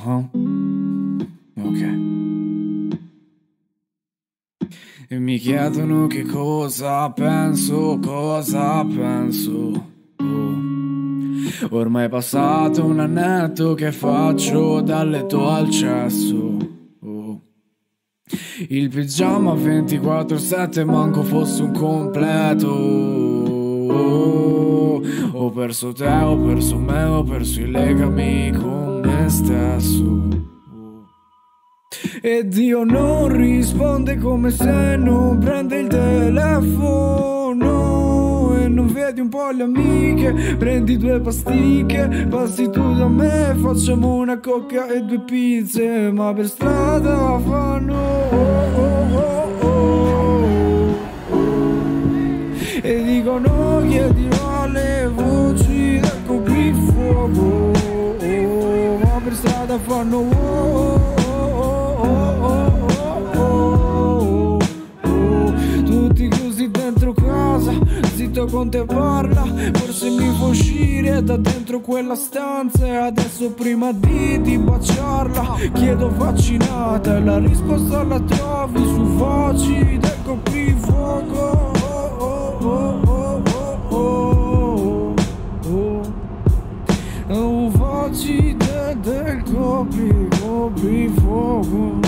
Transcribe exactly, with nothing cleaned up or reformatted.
Uh-huh. Ok. E mi chiedono che cosa penso, cosa penso. Oh. Ormai è passato un annetto che faccio dal letto al cesso. Oh. Il pigiama ventiquattro sette manco fosse un completo. Oh. Ho perso te, ho perso me, ho perso i legami con me stesso. E Dio non risponde come se non prende il telefono. E non vedi un po' le amiche, prendi due pasticche, passi tu da me, facciamo una cocca e due pizze. Ma per strada fanno oh, oh, oh, oh, oh. E dicono chiedilo alle voci del coprifuoco, oh, ma per strada fanno oh, zitto con te parla, forse mi fa uscire da dentro quella stanza. E adesso prima di, di baciarla chiedo vaccinata, e la risposta la trovi su Voci del Coprifuoco. Oh, oh, oh, oh, oh, oh, oh. Voci del, del copri, coprifuoco.